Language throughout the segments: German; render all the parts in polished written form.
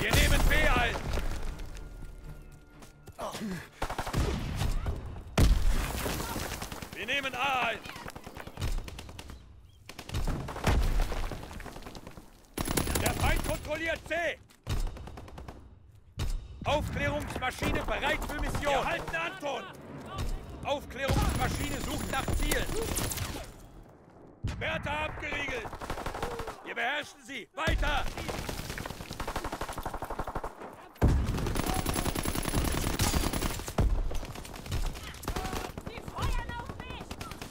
Wir nehmen B ein. Wir nehmen A ein. Der Feind kontrolliert C. Aufklärungsmaschine bereit für Mission. Wir halten Anton. Aufklärungsmaschine sucht nach Zielen. Bertha abgeriegelt. Wir beherrschen sie. Weiter. Die feuern auf mich.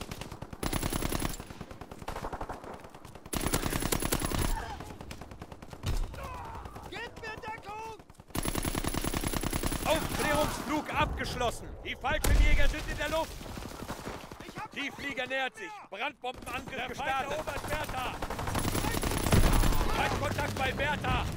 Gebt mir Deckung! Aufklärungsflug abgeschlossen. Die Fallschirmjäger sind in der Luft. Tiefflieger nähert sich. Brandbombenangriff gestartet. Erobert Bertha. Feindkontakt bei Bertha.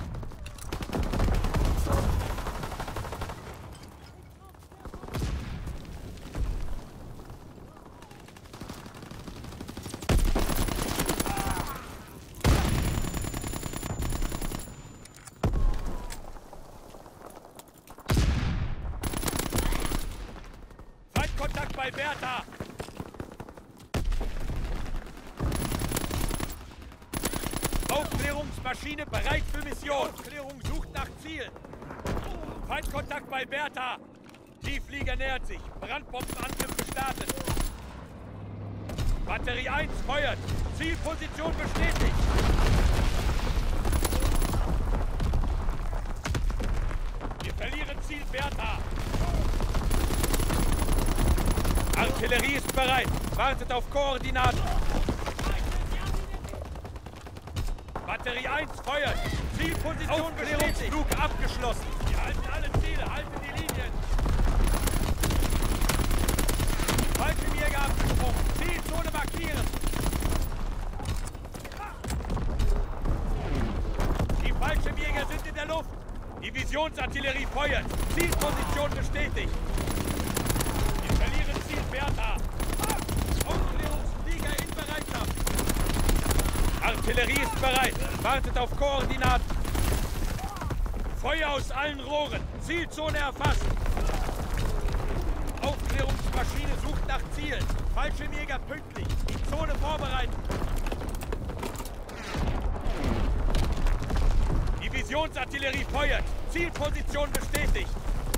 Feindkontakt bei Bertha. Aufklärungsmaschine bereit für Mission. Aufklärung sucht nach Ziel. Feindkontakt bei Bertha. Tiefflieger nähert sich. Brandbombenangriff gestartet. Batterie 1 feuert. Zielposition bestätigt. Wir verlieren Ziel Bertha. Artillerie ist bereit. Wartet auf Koordinaten. Batterie 1 feuert. Zielposition bestätigt. Flug abgeschlossen. Wir halten alle Ziele. Halten die Linien. Fallschirmjäger abgesprungen. Zielzone markieren. Die Fallschirmjäger sind in der Luft. Divisionsartillerie feuert. Zielposition bestätigt. Wir verlieren Ziel Bertha. Aufklärungsflieger in Bereitschaft. Artillerie ist bereit. Wartet auf Koordinaten. Feuer aus allen Rohren. Zielzone erfasst. Aufklärungsmaschine sucht nach Zielen. Fallschirmjäger pünktlich. Die Zone vorbereiten. Divisionsartillerie feuert. Zielposition bestätigt.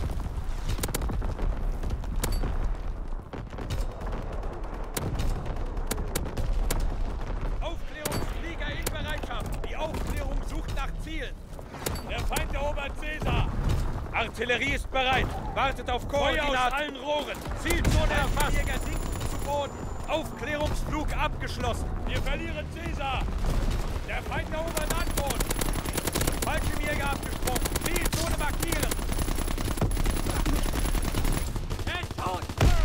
Aufklärungsflieger in Bereitschaft. Die Aufklärung sucht nach Zielen. Der Feind erobert Caesar. Artillerie ist bereit. Wartet auf Koordinaten. Feuer aus allen Rohren. Zielzone erfasst. Jäger sinken zu Boden. Aufklärungsflug abgeschlossen. Wir verlieren Caesar. Der Feind erobert Anton. Fallschirmjäger abgesprungen. Zielzone markieren. Tot.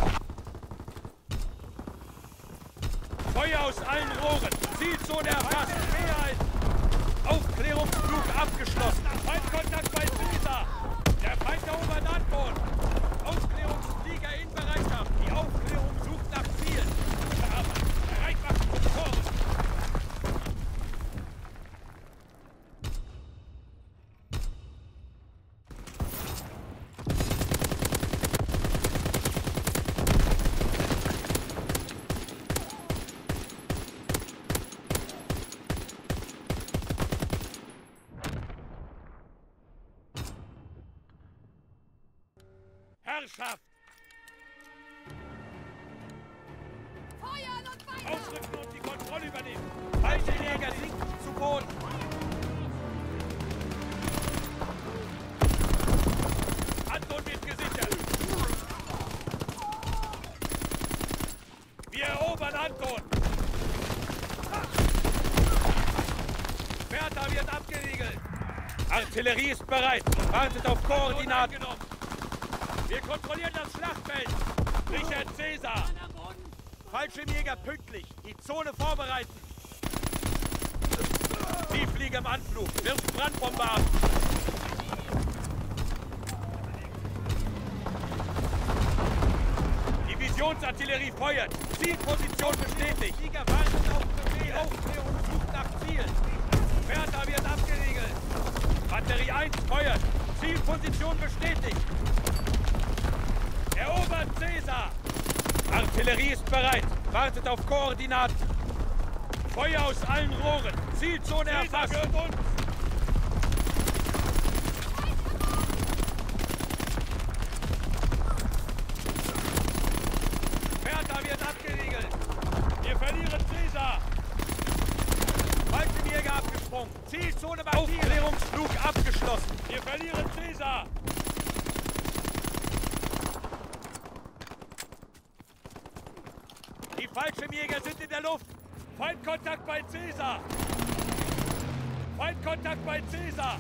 Feuer aus allen Rohren. Zielzone erfasst. Mehrheit. Aufklärungsflug abgeschlossen. Feindkontakt bei Caesar. Der Feind erobert Anton. Aufklärungsflieger in Bereitschaft. Die Aufklärung sucht nach Zielen. Bereit machen zum Tor. Herrschaft! Feuern und weiter! Ausrücken und die Kontrolle übernehmen! Fallschirmjäger sinken zu Boden! Anton wird gesichert! Wir erobern Anton! Bertha wird abgeriegelt! Artillerie ist bereit! Wartet auf Koordinaten! Wir kontrollieren das Schlachtfeld! Richard Caesar! Fallschirmjäger pünktlich! Die Zone vorbereiten! Tiefflieger im Anflug! Wirft Brandbombe ab! Divisionsartillerie feuert! Zielposition bestätigt! Flieger wartet auf Befehl! Aufklärung sucht nach Ziel! Bertha wird abgeriegelt! Batterie 1 feuert. Zielposition bestätigt. Erobert Caesar. Artillerie ist bereit. Wartet auf Koordinaten. Feuer aus allen Rohren. Zielzone erfasst. Gehört uns. Bertha wird abgeriegelt. Wir verlieren Caesar. Fallschirmjäger abgesprungen. Zielzone markiert. Aufklärungsflug abgeschlossen. Wir verlieren Caesar. Die Fallschirmjäger sind in der Luft. Feindkontakt bei Caesar. Feindkontakt bei Caesar.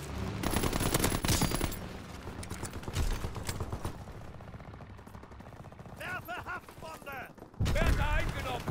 Werfe Haftbombe! Bertha eingenommen.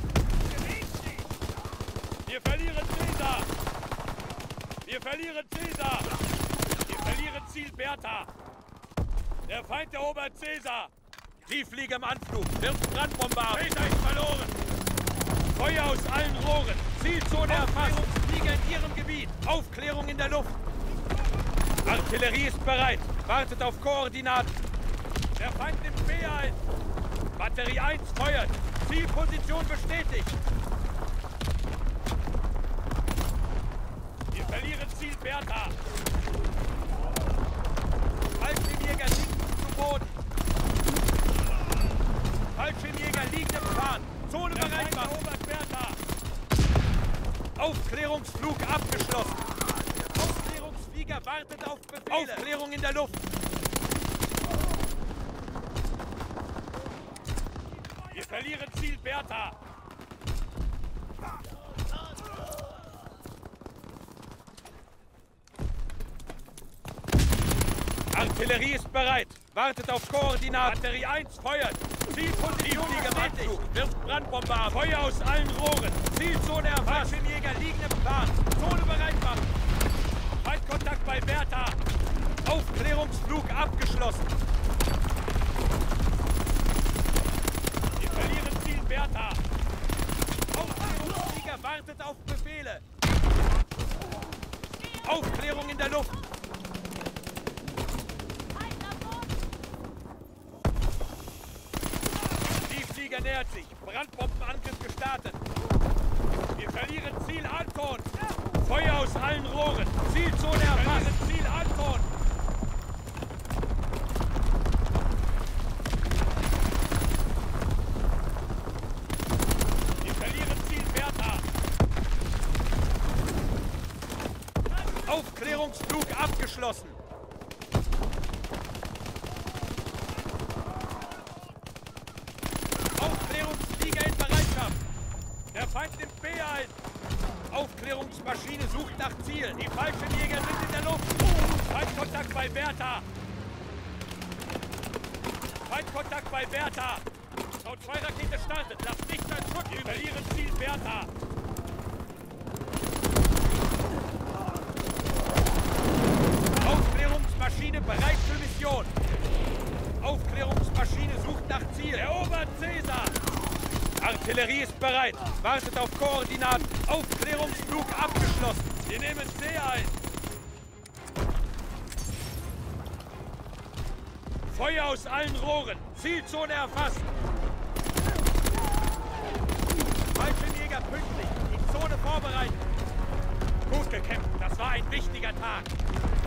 Wir verlieren Caesar. Wir verlieren Caesar. Wir verlieren Ziel Bertha. Der Feind erobert Caesar. Tiefflieger im Anflug. Wirft Brandbombe ab. Caesar ist verloren. Feuer aus allen Rohren. Zielzone erfasst. Flieger in ihrem Gebiet. Aufklärung in der Luft. Artillerie ist bereit. Wartet auf Koordinaten. Der Feind nimmt B ein. Batterie 1 feuert. Zielposition bestätigt. Wir verlieren Ziel Bertha. Fallschirmjäger sinken zu Boden. Fallschirmjäger liegen im Plan. Zone bereit machen. Bertha. Aufklärungsflug abgeschlossen. Aufklärungsflieger wartet auf Befehle. Aufklärung in der Luft. Wir verlieren Ziel Bertha. Artillerie ist bereit. Wartet auf Koordinaten. Batterie 1 feuert. Zielposition im Anflug. Wirft Brandbombe ab. Feuer aus allen Rohren. Zielzone erfasst. Fallschirmjäger liegen im Plan. Zone bereit machen. Feindkontakt bei Bertha. Aufklärungsflug abgeschlossen. Wir verlieren Ziel Bertha. Aufklärungsflieger wartet auf Befehle. Aufklärung in der Luft. Tiefflieger nähert sich. Brandbombenangriff gestartet. Wir verlieren Ziel Anton. Feuer aus allen Rohren. Zielzone erfasst. Ziel Anton. Wir verlieren Ziel Bertha. Aufklärungsflug abgeschlossen. Aufklärungsflieger in Bereitschaft. Der Feind nimmt B ein. Aufklärungsmaschine sucht nach Zielen. Die Fallschirmjäger sind in der Luft. Feindkontakt bei Bertha. Feindkontakt bei Bertha. V2-Rakete startet. Lasst nichts als Schutt. Wir verlieren Ziel Bertha. Aufklärungsmaschine bereit für Mission. Aufklärungsmaschine sucht nach Ziel. Erobert Caesar. Artillerie ist bereit. Wartet auf Koordinaten. Aufklärungsflug abgeschlossen. Wir nehmen C ein. Feuer aus allen Rohren. Zielzone erfasst. Fallschirmjäger pünktlich. Die Zone vorbereitet. Gut gekämpft. Das war ein wichtiger Tag.